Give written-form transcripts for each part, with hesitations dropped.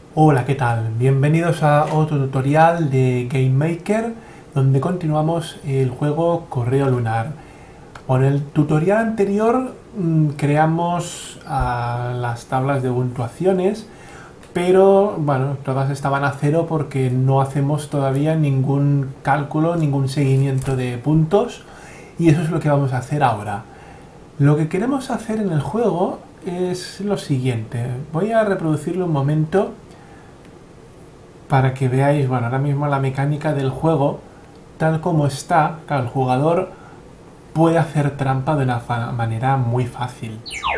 Hola, ¿qué tal? Bienvenidos a otro tutorial de Game Maker, donde continuamos el juego Correo Lunar. En el tutorial anterior creamos las tablas de puntuaciones, pero bueno, todas estaban a cero porque no hacemos todavía ningún cálculo, ningún seguimiento de puntos, y eso es lo que vamos a hacer ahora. Lo que queremos hacer en el juego es lo siguiente. Voy a reproducirlo un momento para que veáis, bueno, ahora mismo la mecánica del juego, tal como está. Claro, el jugador puede hacer trampa de una manera muy fácil.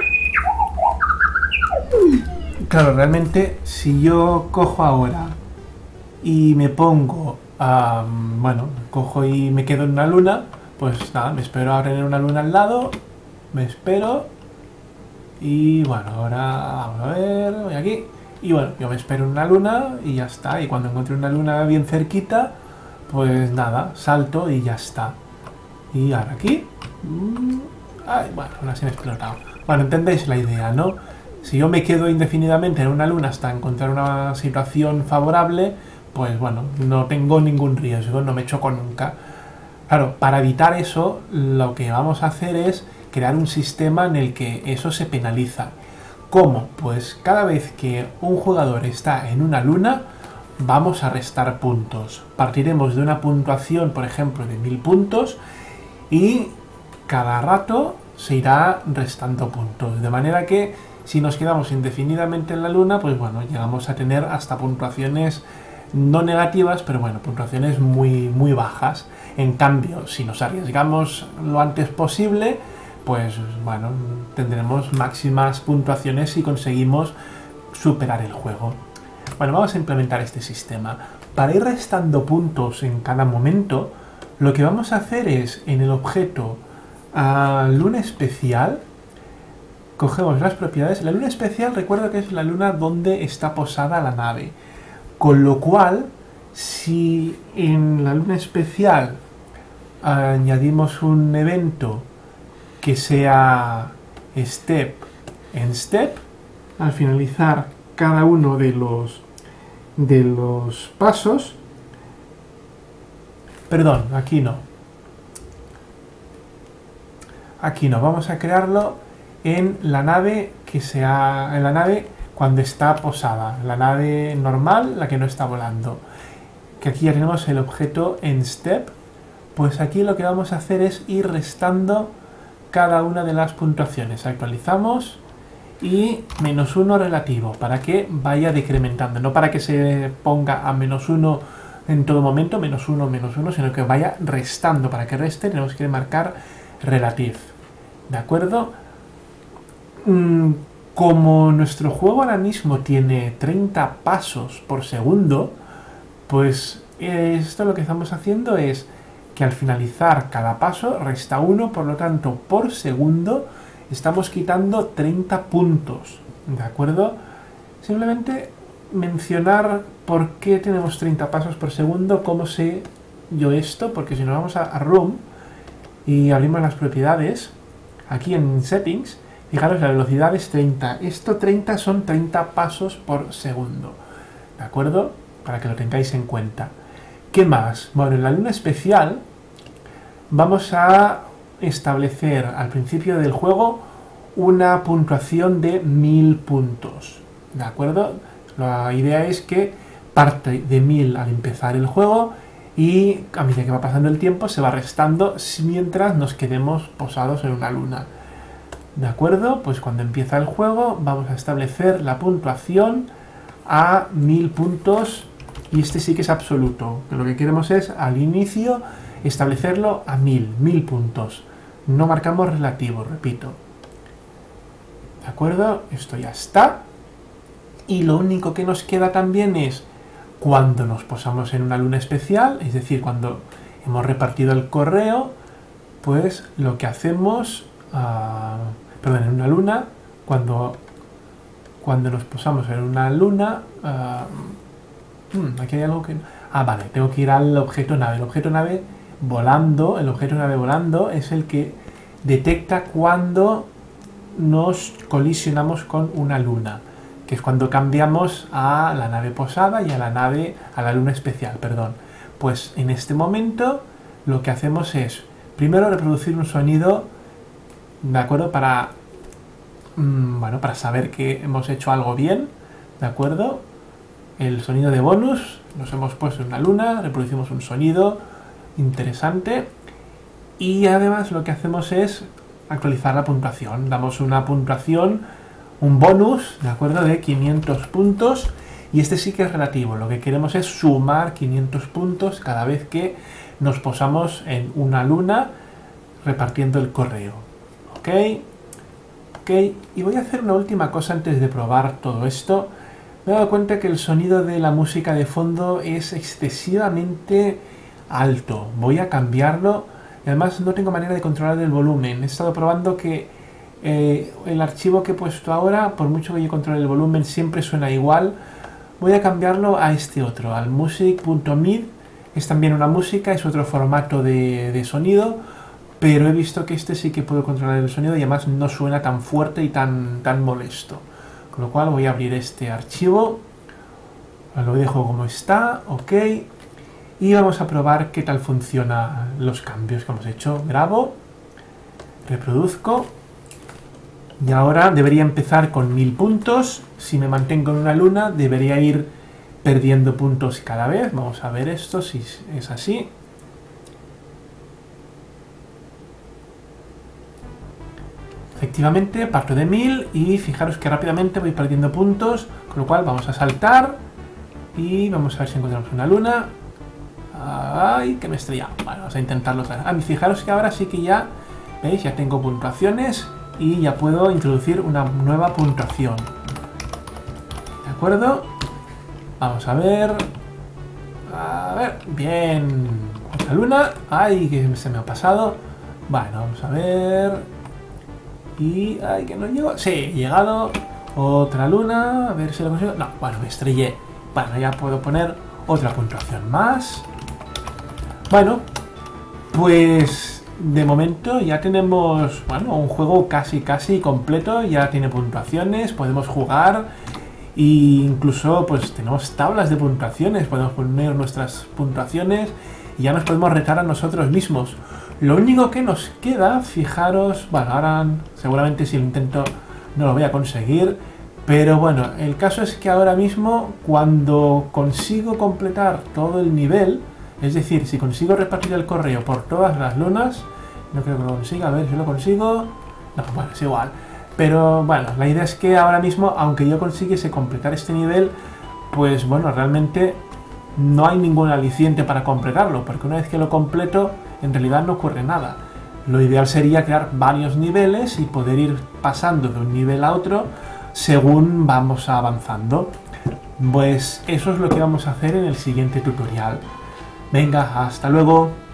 Claro, realmente, si yo cojo ahora y me pongo, bueno, cojo y me quedo en una luna, pues nada, me espero a tener una luna al lado, me espero y bueno, ahora vamos a ver, voy aquí. Y bueno, yo me espero una luna y ya está. Y cuando encuentre una luna bien cerquita, pues nada, salto y ya está. Y ahora aquí. Ay, bueno, ahora se me ha explotado. Bueno, entendéis la idea, ¿no? Si yo me quedo indefinidamente en una luna hasta encontrar una situación favorable, pues bueno, no tengo ningún riesgo, no me choco nunca. Claro, para evitar eso, lo que vamos a hacer es crear un sistema en el que eso se penaliza. ¿Cómo? Pues cada vez que un jugador está en una luna, vamos a restar puntos. Partiremos de una puntuación, por ejemplo, de 1000 puntos y cada rato se irá restando puntos. De manera que si nos quedamos indefinidamente en la luna, pues bueno, llegamos a tener hasta puntuaciones no negativas, pero bueno, puntuaciones muy bajas. En cambio, si nos arriesgamos lo antes posible, pues bueno, tendremos máximas puntuaciones si conseguimos superar el juego. Bueno, vamos a implementar este sistema. Para ir restando puntos en cada momento, lo que vamos a hacer es, en el objeto luna especial, cogemos las propiedades. La luna especial, recuerdo que es la luna donde está posada la nave. Con lo cual, si en la luna especial añadimos un evento que sea step en step, al finalizar cada uno de los pasos, perdón, aquí no, vamos a crearlo en la nave en la nave cuando está posada, la nave normal, la que no está volando, que aquí ya tenemos el objeto en step. Pues aquí lo que vamos a hacer es ir restando cada una de las puntuaciones. Actualizamos y -1 relativo para que vaya decrementando, no para que se ponga a -1 en todo momento, -1, sino que vaya restando. Para que reste tenemos que marcar relative, ¿de acuerdo? Como nuestro juego ahora mismo tiene 30 pasos por segundo, pues esto lo que estamos haciendo es que al finalizar cada paso resta 1, por lo tanto por segundo estamos quitando 30 puntos, ¿de acuerdo? Simplemente mencionar por qué tenemos 30 pasos por segundo, cómo sé yo esto, porque si nos vamos a Room y abrimos las propiedades, aquí en Settings, fijaros, la velocidad es 30, esto 30 son 30 pasos por segundo, ¿de acuerdo? Para que lo tengáis en cuenta. ¿Qué más? Bueno, en la luna especial vamos a establecer al principio del juego una puntuación de 1000 puntos, ¿de acuerdo? La idea es que parte de 1000 al empezar el juego y a medida que va pasando el tiempo se va restando mientras nos quedemos posados en una luna, ¿de acuerdo? Pues cuando empieza el juego vamos a establecer la puntuación a 1000 puntos. Y este sí que es absoluto. Lo que queremos es, al inicio, establecerlo a 1000 puntos. No marcamos relativo, repito. ¿De acuerdo? Esto ya está. Y lo único que nos queda también es, cuando nos posamos en una luna especial, es decir, cuando hemos repartido el correo, pues lo que hacemos, perdón, en una luna, cuando nos posamos en una luna, aquí hay algo que... vale, tengo que ir al objeto nave. El objeto nave volando es el que detecta cuando nos colisionamos con una luna. que es cuando cambiamos a la nave posada y a la luna especial, perdón. Pues en este momento lo que hacemos es, primero reproducir un sonido, ¿de acuerdo? Para saber que hemos hecho algo bien, ¿de acuerdo? El sonido de bonus, nos hemos puesto en una luna, reproducimos un sonido interesante y además lo que hacemos es actualizar la puntuación. Damos una puntuación, un bonus, ¿de acuerdo? De 500 puntos y este sí que es relativo. Lo que queremos es sumar 500 puntos cada vez que nos posamos en una luna repartiendo el correo. ¿Ok? Ok, y voy a hacer una última cosa antes de probar todo esto. Me he dado cuenta que el sonido de la música de fondo es excesivamente alto. Voy a cambiarlo. Además no tengo manera de controlar el volumen. He estado probando que el archivo que he puesto ahora, por mucho que yo controle el volumen, siempre suena igual. Voy a cambiarlo a este otro, al music.mid. Es también una música, es otro formato de sonido, pero he visto que este sí que puedo controlar el sonido y además no suena tan fuerte y tan molesto. Con lo cual voy a abrir este archivo, lo dejo como está, ok, y vamos a probar qué tal funcionan los cambios que hemos hecho. Grabo, reproduzco, y ahora debería empezar con 1000 puntos. Si me mantengo en una luna debería ir perdiendo puntos cada vez. Vamos a ver esto, si es así. Efectivamente, parto de 1000 y fijaros que rápidamente voy perdiendo puntos, con lo cual vamos a saltar y vamos a ver si encontramos una luna. ¡Ay, que me he estrellado! Bueno, vamos a intentarlo otra vez. Fijaros que ahora sí que ya, ¿veis? Ya tengo puntuaciones y ya puedo introducir una nueva puntuación. ¿De acuerdo? Vamos a ver... A ver, bien. Otra luna. ¡Ay, que se me ha pasado! Bueno, vamos a ver... Y... ¡ay, que no llego! Sí, he llegado. Otra luna. A ver si lo consigo. No, bueno, me estrellé. Bueno, ya puedo poner otra puntuación más. Bueno, pues de momento ya tenemos, bueno, un juego casi completo. Ya tiene puntuaciones, podemos jugar e incluso pues tenemos tablas de puntuaciones. Podemos poner nuestras puntuaciones y ya nos podemos retar a nosotros mismos. Lo único que nos queda, fijaros, bueno, ahora seguramente si lo intento no lo voy a conseguir, pero bueno, el caso es que ahora mismo cuando consigo completar todo el nivel, es decir, si consigo repartir el correo por todas las lunas, no creo que lo consiga, a ver si lo consigo, no, bueno, es igual, pero bueno, la idea es que ahora mismo, aunque yo consiguiese completar este nivel, pues bueno, realmente no hay ningún aliciente para completarlo, porque una vez que lo completo, en realidad no ocurre nada. Lo ideal sería crear varios niveles y poder ir pasando de un nivel a otro según vamos avanzando. Pues eso es lo que vamos a hacer en el siguiente tutorial. Venga, hasta luego.